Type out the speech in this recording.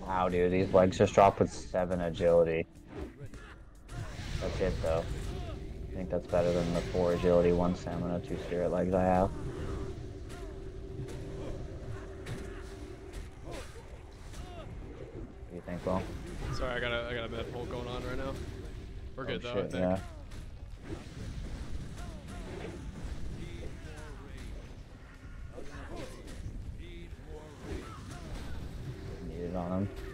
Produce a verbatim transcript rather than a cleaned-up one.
Wow, dude, these legs just dropped with seven agility. That's it, though. I think that's better than the four agility, one stamina, two spirit legs I have. What do you think, Will? Sorry, I got a I got a med pull going on right now. We're Oh good though, shit, I think. yeah. Needed on him.